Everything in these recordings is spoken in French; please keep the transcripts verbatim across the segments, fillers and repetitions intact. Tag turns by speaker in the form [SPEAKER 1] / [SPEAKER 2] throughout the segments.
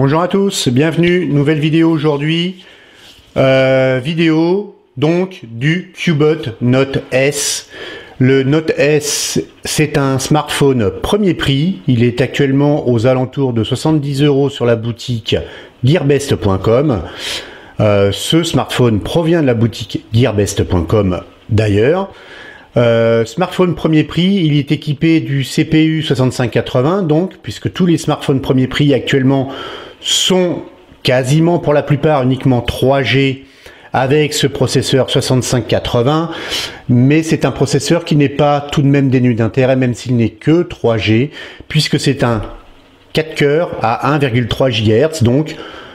[SPEAKER 1] Bonjour à tous, bienvenue, nouvelle vidéo aujourd'hui. Euh, vidéo donc du Cubot Note S. Le Note S, c'est un smartphone premier prix. Il est actuellement aux alentours de soixante-dix euros sur la boutique gearbest point com. Euh, ce smartphone provient de la boutique gearbest point com d'ailleurs. Euh, smartphone premier prix, il est équipé du C P U soixante-cinq quatre-vingts, donc, puisque tous les smartphones premier prix actuellement sont quasiment pour la plupart uniquement trois G avec ce processeur soixante-cinq quatre-vingts, mais c'est un processeur qui n'est pas tout de même dénué d'intérêt, même s'il n'est que trois G, puisque c'est un quatre cœurs à un virgule trois gigahertz, donc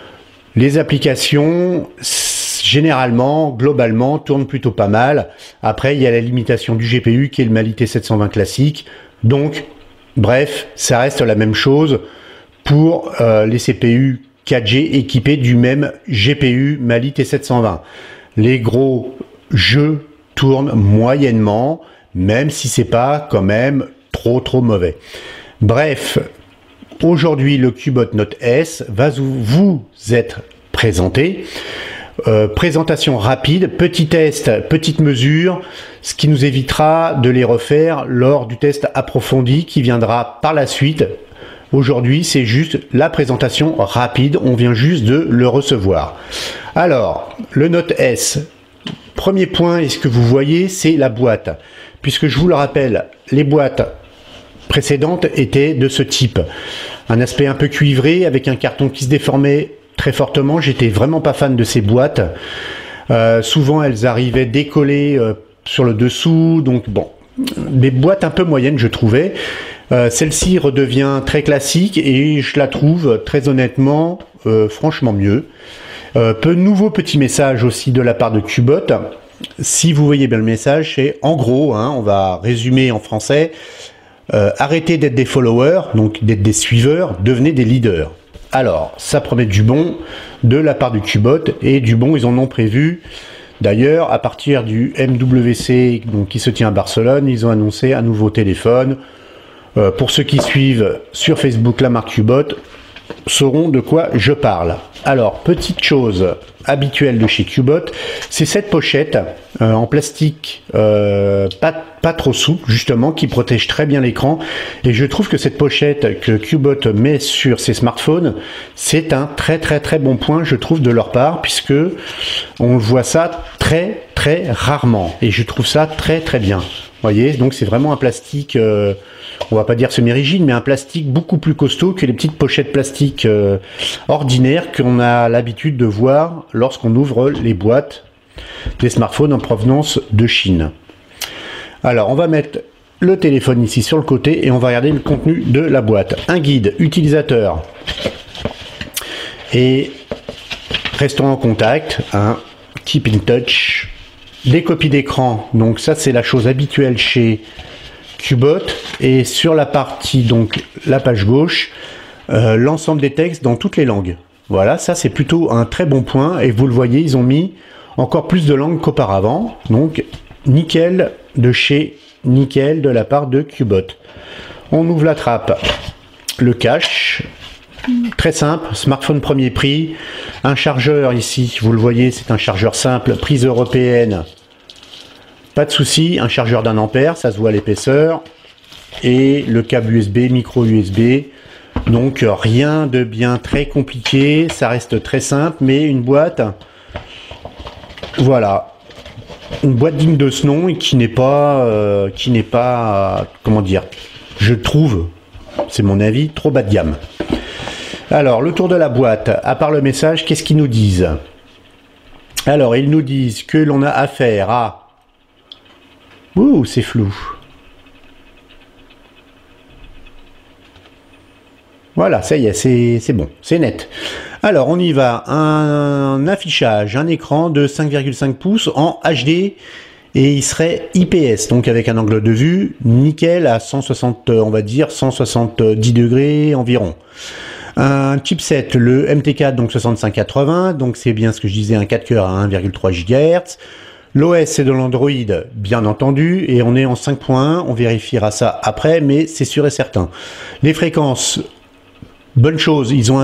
[SPEAKER 1] les applications généralement, globalement, tournent plutôt pas mal. Après, il y a la limitation du G P U qui est le Mali T sept cent vingt classique. Donc, bref, ça reste la même chose pour euh, les C P U quatre G équipés du même G P U Mali T sept cent vingt. Les gros jeux tournent moyennement, même si c'est pas quand même trop trop mauvais. Bref, aujourd'hui, le Cubot Note S va vous être présenté. Euh, présentation rapide, petit test, petite mesure, ce qui nous évitera de les refaire lors du test approfondi qui viendra par la suite. Aujourd'hui, c'est juste la présentation rapide, on vient juste de le recevoir. Alors, le Note S, premier point, et ce que vous voyez, c'est la boîte. Puisque je vous le rappelle, les boîtes précédentes étaient de ce type. Un aspect un peu cuivré, avec un carton qui se déformait très fortement. J'étais vraiment pas fan de ces boîtes. Euh, souvent, elles arrivaient décollées euh, sur le dessous. Donc, bon, des boîtes un peu moyennes, je trouvais. Euh, Celle-ci redevient très classique et je la trouve très honnêtement, euh, franchement mieux. Euh, peu nouveau petit message aussi de la part de Cubot. Si vous voyez bien le message, c'est en gros, hein, on va résumer en français, euh, arrêtez d'être des followers, donc d'être des suiveurs, devenez des leaders. Alors, ça promet du bon de la part du Cubot, et du bon, ils en ont prévu. D'ailleurs, à partir du M W C donc, qui se tient à Barcelone, ils ont annoncé un nouveau téléphone. Euh, pour ceux qui suivent sur Facebook la marque Cubot, sauront de quoi je parle. Alors, petite chose habituelle de chez Cubot, c'est cette pochette euh, en plastique euh, pas, pas trop souple, justement, qui protège très bien l'écran. Et je trouve que cette pochette que Cubot met sur ses smartphones, c'est un très très très bon point, je trouve, de leur part, puisque on voit ça très très rarement. Et je trouve ça très très bien. Vous voyez, donc c'est vraiment un plastique, euh, on va pas dire semi-rigide, mais un plastique beaucoup plus costaud que les petites pochettes plastiques euh, ordinaires qu'on a l'habitude de voir lorsqu'on ouvre les boîtes des smartphones en provenance de Chine. Alors, on va mettre le téléphone ici sur le côté et on va regarder le contenu de la boîte. Un guide utilisateur et restons en contact, hein, keep in touch. Des copies d'écran, donc ça c'est la chose habituelle chez Cubot, et sur la partie, donc la page gauche, euh, l'ensemble des textes dans toutes les langues. Voilà, ça c'est plutôt un très bon point, et vous le voyez, ils ont mis encore plus de langues qu'auparavant, donc nickel de chez nickel de la part de Cubot. On ouvre la trappe, le cache. Très simple, smartphone premier prix, un chargeur ici, vous le voyez, c'est un chargeur simple, prise européenne, pas de souci, un chargeur d'un ampère, ça se voit à l'épaisseur, et le câble U S B, micro U S B, donc rien de bien très compliqué, ça reste très simple, mais une boîte, voilà, une boîte digne de ce nom et qui n'est pas, euh, qui n'est pas, euh, comment dire, je trouve, c'est mon avis, trop bas de gamme. Alors, le tour de la boîte, à part le message, qu'est-ce qu'ils nous disent? Alors, ils nous disent que l'on a affaire à... Ouh, c'est flou. Voilà, ça y est, c'est bon, c'est net. Alors, on y va. Un affichage, un écran de cinq virgule cinq pouces en H D et il serait I P S, donc avec un angle de vue nickel à cent soixante, on va dire, cent soixante-dix degrés environ. Un chipset, le M T quatre, donc soixante-cinq quatre-vingts, donc c'est bien ce que je disais, un quatre cœurs à un virgule trois gigahertz. L'O S c'est de l'Android, bien entendu, et on est en cinq point un, on vérifiera ça après, mais c'est sûr et certain. Les fréquences, bonne chose, ils ont un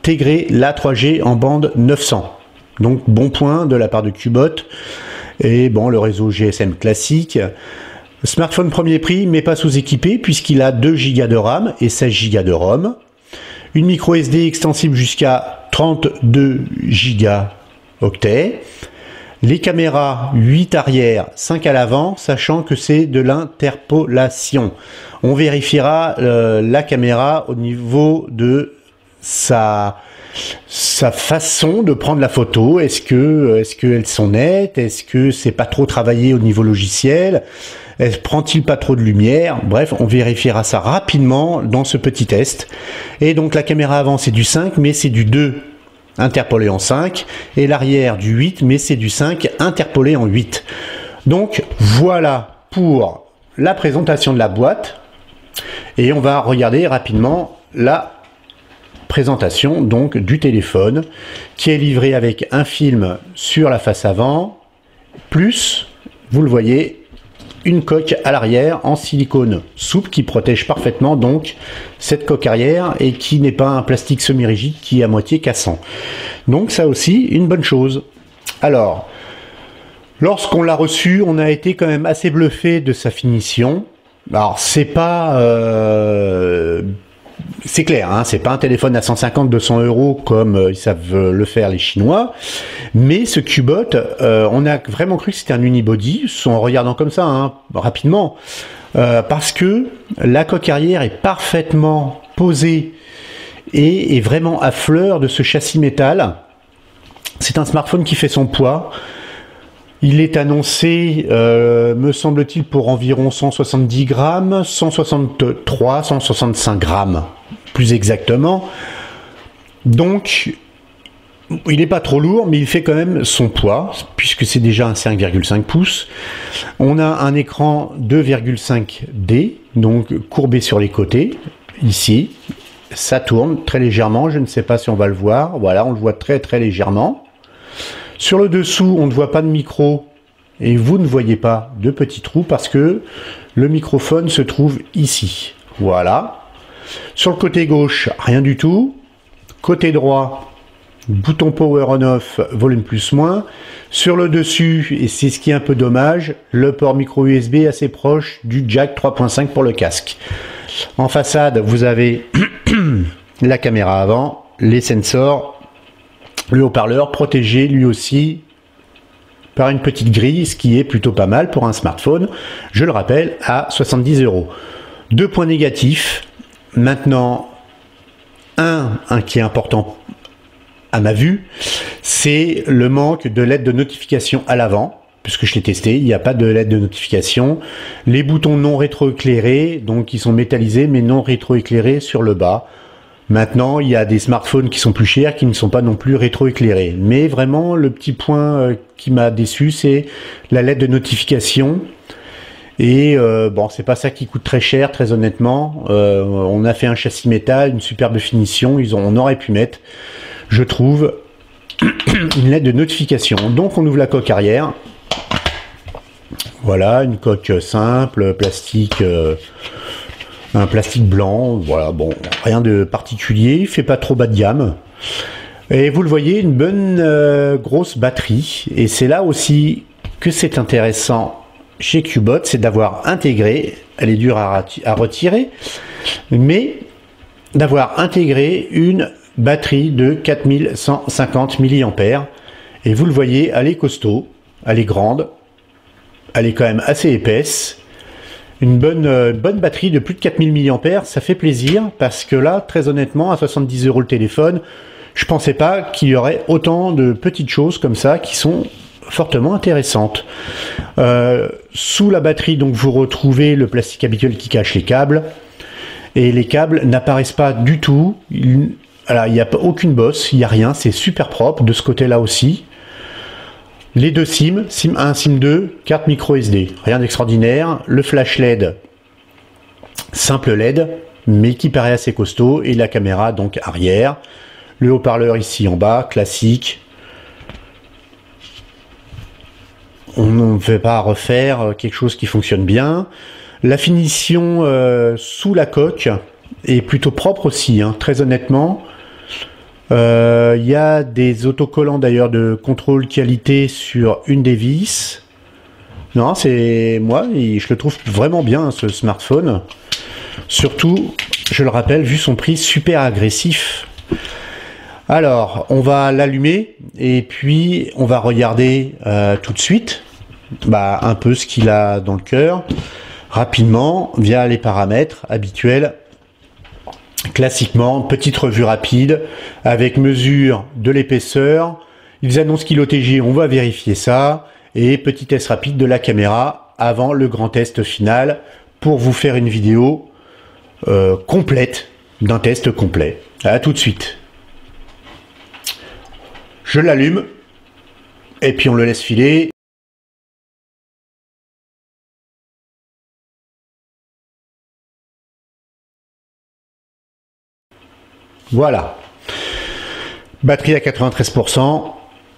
[SPEAKER 1] intégrer la trois G en bande neuf cents. Donc bon point de la part de Qbot. Et bon, le réseau G S M classique. Smartphone premier prix, mais pas sous-équipé, puisqu'il a deux gigas de RAM et seize gigas de ROM. Une micro S D extensible jusqu'à trente-deux gigaoctets. Les caméras huit arrière, cinq à l'avant, sachant que c'est de l'interpolation. On vérifiera euh, la caméra au niveau de sa, sa façon de prendre la photo. Est-ce que, est-ce qu'elles sont nettes? Est-ce que c'est pas trop travaillé au niveau logiciel? Prend-il pas trop de lumière? Bref, on vérifiera ça rapidement dans ce petit test. Et donc la caméra avant c'est du cinq, mais c'est du deux interpolé en cinq, et l'arrière du huit, mais c'est du cinq interpolé en huit. Donc voilà pour la présentation de la boîte, et on va regarder rapidement la présentation donc du téléphone, qui est livré avec un film sur la face avant, plus, vous le voyez, une coque à l'arrière en silicone souple qui protège parfaitement donc cette coque arrière et qui n'est pas un plastique semi-rigide qui est à moitié cassant. Donc ça aussi une bonne chose. Alors, lorsqu'on l'a reçu, on a été quand même assez bluffé de sa finition. Alors c'est pas... Euh, c'est clair, hein, c'est pas un téléphone à cent cinquante à deux cents euros comme euh, ils savent le faire les Chinois, mais ce Qbot, euh, on a vraiment cru que c'était un unibody, en regardant comme ça, hein, rapidement, euh, parce que la coque arrière est parfaitement posée et est vraiment à fleur de ce châssis métal. C'est un smartphone qui fait son poids. Il est annoncé, euh, me semble-t-il, pour environ cent soixante-dix grammes, cent soixante-trois, cent soixante-cinq grammes, plus exactement. Donc, il n'est pas trop lourd, mais il fait quand même son poids, puisque c'est déjà un cinq virgule cinq pouces. On a un écran deux virgule cinq D, donc courbé sur les côtés, ici. Ça tourne très légèrement, je ne sais pas si on va le voir. Voilà, on le voit très très légèrement. Sur le dessous, on ne voit pas de micro et vous ne voyez pas de petits trous parce que le microphone se trouve ici. Voilà. Sur le côté gauche, rien du tout. Côté droit, bouton power on off, volume plus moins. Sur le dessus, et c'est ce qui est un peu dommage, le port micro U S B assez proche du jack trois point cinq pour le casque. En façade, vous avez la caméra avant, les sensors, le haut-parleur protégé lui aussi par une petite grille, ce qui est plutôt pas mal pour un smartphone, je le rappelle, à soixante-dix euros. Deux points négatifs. Maintenant, un, un qui est important à ma vue, c'est le manque de L E D de notification à l'avant, puisque je l'ai testé, il n'y a pas de L E D de notification. Les boutons non rétroéclairés, donc ils sont métallisés mais non rétroéclairés sur le bas. Maintenant, il y a des smartphones qui sont plus chers, qui ne sont pas non plus rétroéclairés. Mais vraiment, le petit point qui m'a déçu, c'est la L E D de notification. Et euh, bon, c'est pas ça qui coûte très cher, très honnêtement. Euh, on a fait un châssis métal, une superbe finition. Ils ont, on aurait pu mettre, je trouve, une L E D de notification. Donc, on ouvre la coque arrière. Voilà, une coque simple, plastique... Euh, un plastique blanc, voilà, bon, rien de particulier, il fait pas trop bas de gamme. Et vous le voyez, une bonne euh, grosse batterie. Et c'est là aussi que c'est intéressant chez Qbot, c'est d'avoir intégré, elle est dure à, à retirer, mais d'avoir intégré une batterie de quatre mille cent cinquante milliampères. Et vous le voyez, elle est costaud, elle est grande, elle est quand même assez épaisse. Une bonne, euh, bonne batterie de plus de quatre mille milliampères, ça fait plaisir, parce que là, très honnêtement, à soixante-dix euros le téléphone, je pensais pas qu'il y aurait autant de petites choses comme ça qui sont fortement intéressantes. Euh, sous la batterie, donc, vous retrouvez le plastique habituel qui cache les câbles, et les câbles n'apparaissent pas du tout. Il n'y a aucune bosse, il n'y a rien, c'est super propre, de ce côté-là aussi. Les deux SIM, SIM un, SIM deux, carte micro S D, rien d'extraordinaire. Le flash L E D, simple L E D, mais qui paraît assez costaud. Et la caméra donc arrière. Le haut-parleur ici en bas, classique. On ne fait pas refaire quelque chose qui fonctionne bien. La finition euh, sous la coque est plutôt propre aussi, hein, très honnêtement. Euh, il y a des autocollants d'ailleurs de contrôle qualité sur une des vis. Non, c'est moi, je le trouve vraiment bien ce smartphone. Surtout, je le rappelle, vu son prix super agressif. Alors, on va l'allumer et puis on va regarder euh, tout de suite bah, un peu ce qu'il a dans le cœur, rapidement, via les paramètres habituels. Classiquement, petite revue rapide avec mesure de l'épaisseur. Ils annoncent qu'il est O T G, on va vérifier ça. Et petit test rapide de la caméra avant le grand test final pour vous faire une vidéo euh, complète, d'un test complet. À tout de suite. Je l'allume et puis on le laisse filer. Voilà. Batterie à quatre-vingt-treize pour cent.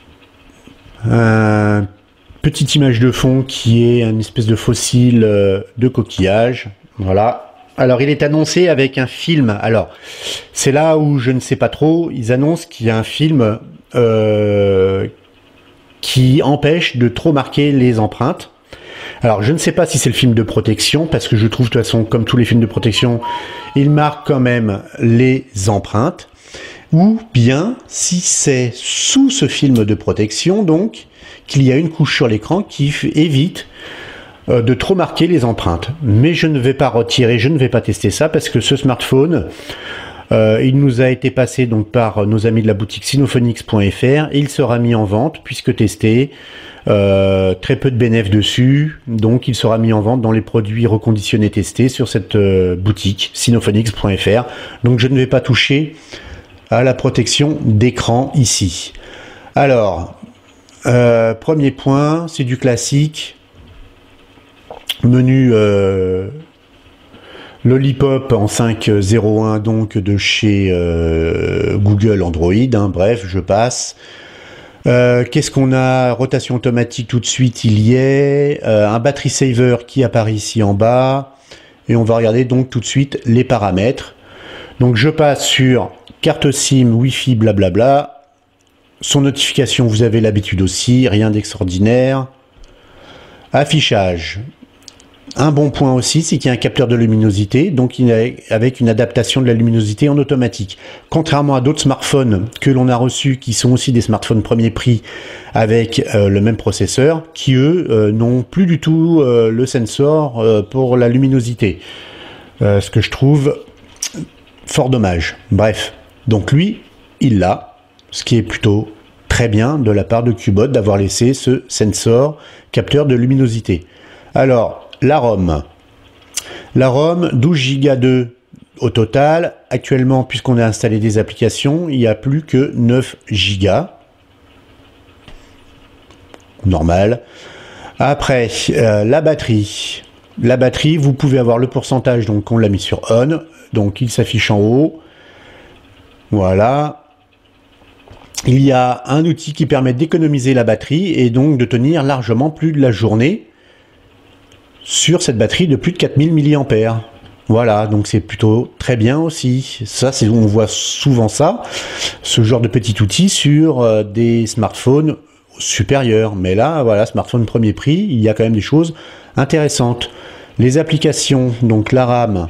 [SPEAKER 1] Euh, petite image de fond qui est une espèce de fossile euh, de coquillage. Voilà. Alors, il est annoncé avec un film. Alors, c'est là où je ne sais pas trop. Ils annoncent qu'il y a un film euh, qui empêche de trop marquer les empreintes. Alors, je ne sais pas si c'est le film de protection, parce que je trouve, de toute façon, comme tous les films de protection, il marque quand même les empreintes. Ou bien, si c'est sous ce film de protection, donc, qu'il y a une couche sur l'écran qui évite euh, de trop marquer les empreintes. Mais je ne vais pas retirer, je ne vais pas tester ça, parce que ce smartphone, euh, il nous a été passé donc par nos amis de la boutique Sinophonics point F R, et il sera mis en vente, puisque testé. Euh, très peu de bénéfices dessus, donc il sera mis en vente dans les produits reconditionnés testés sur cette euh, boutique Sinophonics point F R. Donc je ne vais pas toucher à la protection d'écran ici. Alors, euh, premier point, c'est du classique. Menu euh, Lollipop en cinq point zéro un, donc de chez euh, Google Android, hein, bref, je passe. Euh, Qu'est-ce qu'on a? Rotation automatique tout de suite, il y est. Euh, un battery saver qui apparaît ici en bas. Et on va regarder donc tout de suite les paramètres. Donc je passe sur carte SIM, Wi-Fi, blablabla. Son notification, vous avez l'habitude aussi, rien d'extraordinaire. Affichage. Un bon point aussi, c'est qu'il y a un capteur de luminosité, donc il est avec une adaptation de la luminosité en automatique. Contrairement à d'autres smartphones que l'on a reçus, qui sont aussi des smartphones premier prix avec euh, le même processeur, qui eux euh, n'ont plus du tout euh, le sensor euh, pour la luminosité. Euh, ce que je trouve fort dommage. Bref, donc lui, il l'a, ce qui est plutôt très bien de la part de Qbot d'avoir laissé ce sensor capteur de luminosité. Alors, la ROM. La ROM, douze giga deux au total. Actuellement, puisqu'on a installé des applications, il n'y a plus que neuf giga. Normal. Après, euh, la batterie. La batterie, vous pouvez avoir le pourcentage, donc on l'a mis sur on. Donc il s'affiche en haut. Voilà. Il y a un outil qui permet d'économiser la batterie et donc de tenir largement plus de la journée sur cette batterie de plus de quatre mille milliampères. Voilà, donc c'est plutôt très bien aussi. Ça, c'est on voit souvent ça, ce genre de petit outil sur euh, des smartphones supérieurs. Mais là, voilà, smartphone premier prix, il y a quand même des choses intéressantes. Les applications, donc la RAM,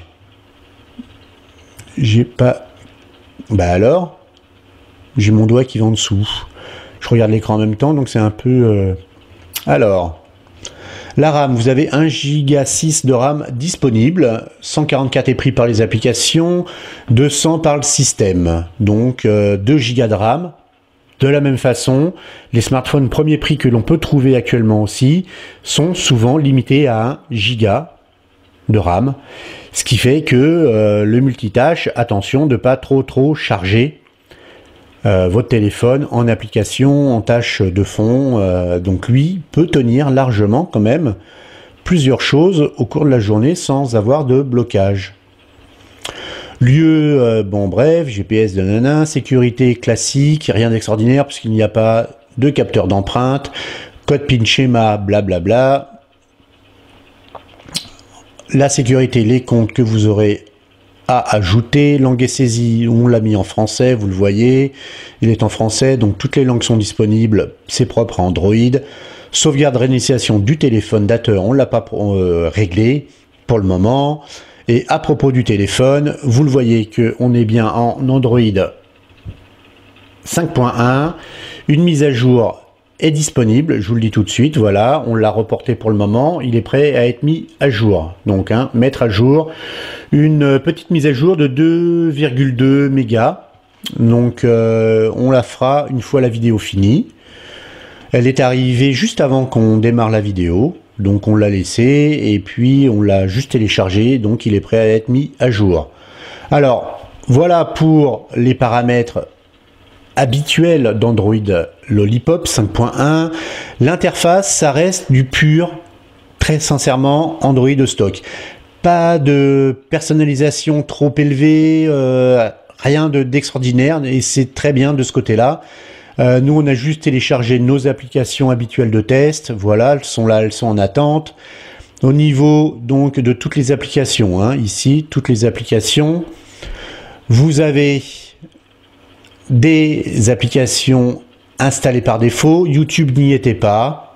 [SPEAKER 1] j'ai pas... Bah alors, j'ai mon doigt qui va en dessous. Je regarde l'écran en même temps, donc c'est un peu... Euh... Alors... La RAM, vous avez un giga six de RAM disponible, cent quarante-quatre est pris par les applications, deux cents par le système, donc euh, deux giga de RAM. De la même façon, les smartphones premier prix que l'on peut trouver actuellement aussi sont souvent limités à un giga de RAM, ce qui fait que euh, le multitâche, attention de pas trop trop charger Euh, votre téléphone en application, en tâche de fond, euh, donc lui peut tenir largement quand même plusieurs choses au cours de la journée sans avoir de blocage. Lieu, euh, bon bref, G P S de nana, sécurité classique, rien d'extraordinaire puisqu'il n'y a pas de capteur d'empreinte, code PIN schéma, blablabla. La sécurité, les comptes que vous aurez à ajouter. Langue et saisie, on l'a mis en français, vous le voyez. Il est en français, donc toutes les langues sont disponibles. C'est propre à Android. Sauvegarde réinitialisation du téléphone dateur, on ne l'a pas euh, réglé pour le moment. Et à propos du téléphone, vous le voyez qu'on est bien en Android cinq point un. Une mise à jour est disponible, je vous le dis tout de suite, voilà, on l'a reporté pour le moment, il est prêt à être mis à jour. Donc, hein, mettre à jour une petite mise à jour de deux virgule deux mégas. Donc, euh, on la fera une fois la vidéo finie. Elle est arrivée juste avant qu'on démarre la vidéo, donc on l'a laissé et puis on l'a juste téléchargé, donc il est prêt à être mis à jour. Alors, voilà pour les paramètres habituel d'Android Lollipop cinq point un. L'interface, ça reste du pur, très sincèrement, Android stock. Pas de personnalisation trop élevée, euh, rien d'extraordinaire, et c'est très bien de ce côté-là. Euh, nous, on a juste téléchargé nos applications habituelles de test. Voilà, elles sont là, elles sont en attente. Au niveau donc de toutes les applications, hein, ici, toutes les applications, vous avez des applications installées par défaut. YouTube n'y était pas.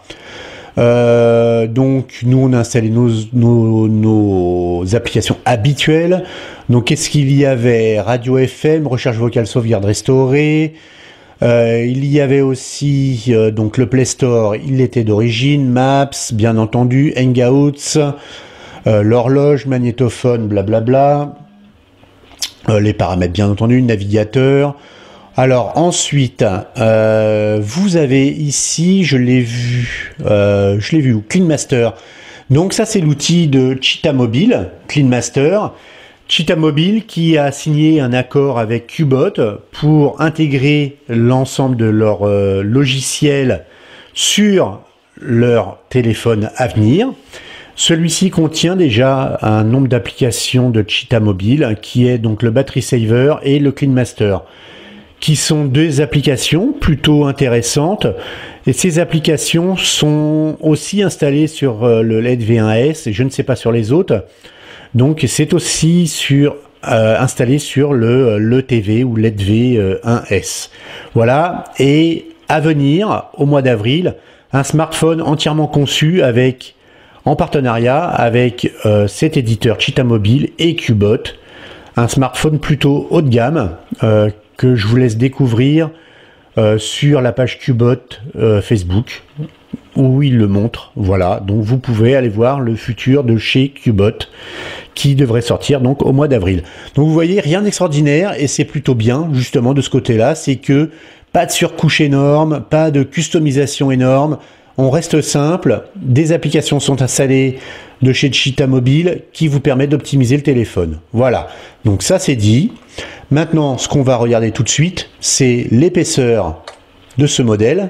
[SPEAKER 1] Euh, donc nous on a installé nos, nos, nos applications habituelles. Donc qu'est-ce qu'il y avait? Radio F M, recherche vocale, sauvegarde restaurée. Euh, il y avait aussi euh, donc le Play Store, il était d'origine. Maps, bien entendu. Hangouts, euh, l'horloge, magnétophone, blablabla. Euh, les paramètres bien entendu, navigateur. Alors ensuite, euh, vous avez ici, je l'ai vu, euh, je l'ai vu, Clean Master. Donc ça c'est l'outil de Cheetah Mobile, Clean Master. Cheetah Mobile qui a signé un accord avec Qbot pour intégrer l'ensemble de leur euh, logiciel sur leur téléphone à venir. Celui-ci contient déjà un nombre d'applications de Cheetah Mobile qui est donc le Battery Saver et le Clean Master, qui sont deux applications plutôt intéressantes. Et ces applications sont aussi installées sur le L E D V un S, et je ne sais pas sur les autres. Donc c'est aussi sur, euh, installé sur le L E T V ou L E D V un S. Voilà, et à venir, au mois d'avril, un smartphone entièrement conçu avec, en partenariat avec euh, cet éditeur Cheetah Mobile et Qbot. Un smartphone plutôt haut de gamme, euh, que je vous laisse découvrir euh, sur la page Qbot euh, Facebook, où il le montre. Voilà, donc vous pouvez aller voir le futur de chez Qbot, qui devrait sortir donc au mois d'avril. Donc vous voyez, rien d'extraordinaire, et c'est plutôt bien, justement, de ce côté-là, c'est que pas de surcouche énorme, pas de customisation énorme, on reste simple, des applications sont installées de chez Cheetah Mobile qui vous permettent d'optimiser le téléphone. Voilà, donc ça c'est dit. Maintenant, ce qu'on va regarder tout de suite, c'est l'épaisseur de ce modèle.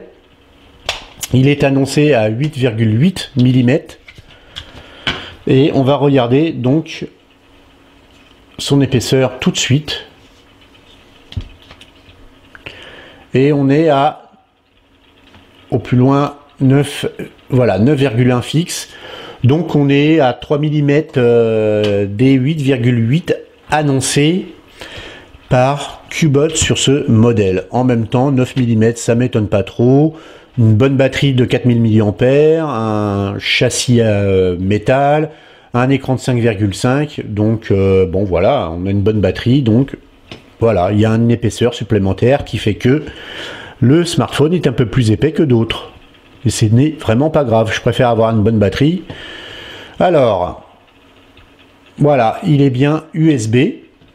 [SPEAKER 1] Il est annoncé à huit virgule huit millimètres. Et on va regarder donc son épaisseur tout de suite. Et on est à, au plus loin, neuf, voilà, neuf virgule un fixe. Donc on est à trois millimètres euh, des huit virgule huit annoncés par Qbot sur ce modèle. En même temps, neuf millimètres, ça m'étonne pas trop. Une bonne batterie de quatre mille milliampères, un châssis euh, métal, un écran de cinq virgule cinq. Donc euh, bon voilà, on a une bonne batterie. Donc voilà, il y a une épaisseur supplémentaire qui fait que le smartphone est un peu plus épais que d'autres. Et ce n'est vraiment pas grave, je préfère avoir une bonne batterie. Alors, voilà, il est bien U S B.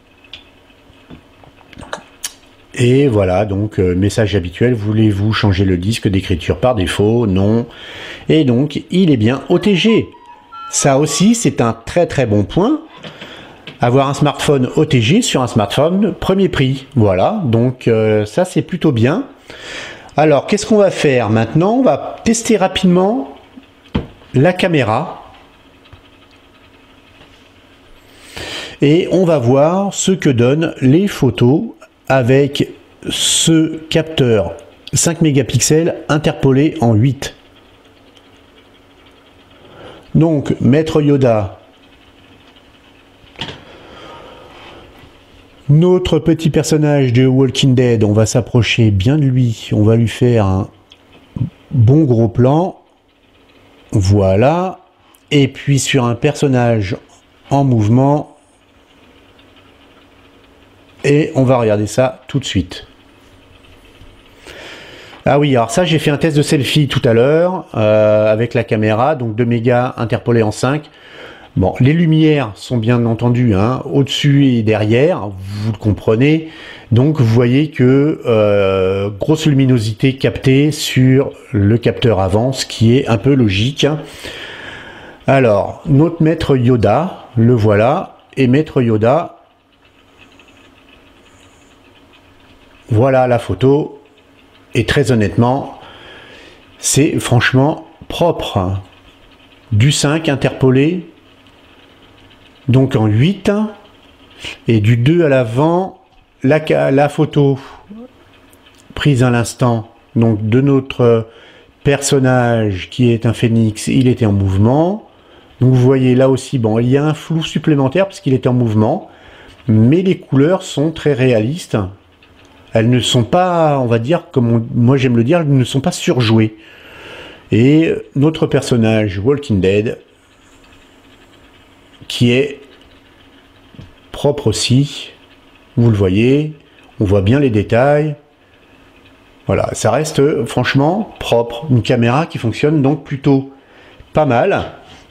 [SPEAKER 1] Et voilà, donc euh, message habituel, voulez-vous changer le disque d'écriture par défaut? Non. Et donc, il est bien O T G. Ça aussi, c'est un très très bon point. Avoir un smartphone O T G sur un smartphone premier prix. Voilà, donc euh, ça c'est plutôt bien. Alors, qu'est-ce qu'on va faire maintenant? On va tester rapidement la caméra. Et on va voir ce que donnent les photos avec ce capteur cinq mégapixels interpolé en huit. Donc, Maître Yoda Notre petit personnage de Walking Dead, on va s'approcher bien de lui. On va lui faire un bon gros plan. Voilà. Et puis sur un personnage en mouvement. Et on va regarder ça tout de suite. Ah oui, alors ça, j'ai fait un test de selfie tout à l'heure euh, avec la caméra, donc deux mégas interpolés en cinq. Bon, les lumières sont bien entendu hein, au-dessus et derrière, vous le comprenez. Donc vous voyez que euh, grosse luminosité captée sur le capteur avant, ce qui est un peu logique. Alors, notre maître Yoda, le voilà, et maître Yoda, voilà la photo. Et très honnêtement, c'est franchement propre. Du cinq interpolé, donc en huit, et du deux à l'avant, la, la photo prise à l'instant, donc de notre personnage qui est un phénix, il était en mouvement. Donc vous voyez là aussi, bon, il y a un flou supplémentaire parce qu'il était en mouvement, mais les couleurs sont très réalistes. Elles ne sont pas, on va dire, comme on, moi j'aime le dire, elles ne sont pas surjouées. Et notre personnage Walking Dead, qui est propre aussi, vous le voyez, on voit bien les détails. Voilà, ça reste franchement propre. Une caméra qui fonctionne donc plutôt pas mal.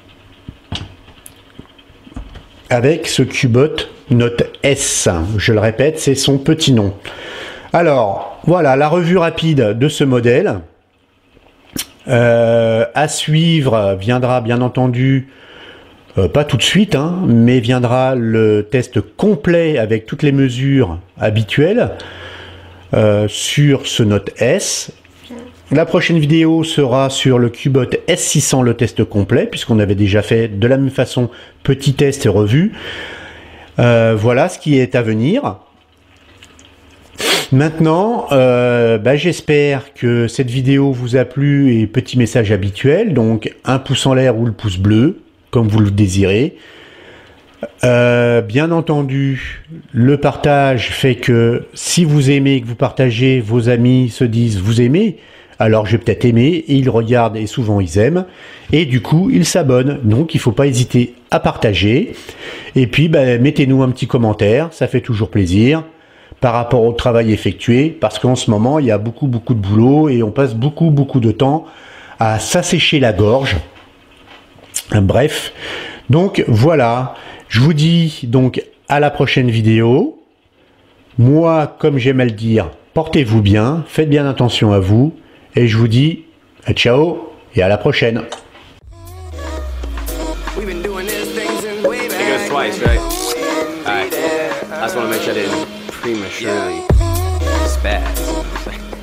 [SPEAKER 1] Avec ce Cubot Note S, je le répète, c'est son petit nom. Alors, voilà, la revue rapide de ce modèle. Euh, à suivre viendra bien entendu, euh, pas tout de suite, hein, mais viendra le test complet avec toutes les mesures habituelles euh, sur ce Note S. La prochaine vidéo sera sur le Cubot S six cents, le test complet, puisqu'on avait déjà fait de la même façon petit test et revue. Euh, voilà ce qui est à venir. Maintenant, euh, bah, j'espère que cette vidéo vous a plu et petit message habituel, donc un pouce en l'air ou le pouce bleu, comme vous le désirez. Euh, bien entendu, le partage fait que si vous aimez, que vous partagez, vos amis se disent vous aimez, alors je vais peut-être aimer, et ils regardent et souvent ils aiment, et du coup ils s'abonnent, donc il ne faut pas hésiter à partager, et puis bah, mettez-nous un petit commentaire, ça fait toujours plaisir. Par rapport au travail effectué, parce qu'en ce moment, il y a beaucoup, beaucoup de boulot et on passe beaucoup, beaucoup de temps à s'assécher la gorge. Bref, donc voilà, je vous dis donc à la prochaine vidéo. Moi, comme j'aime à le dire, portez-vous bien, faites bien attention à vous, et je vous dis ciao et à la prochaine.
[SPEAKER 2] I just want to make sure I didn't prematurely spaz.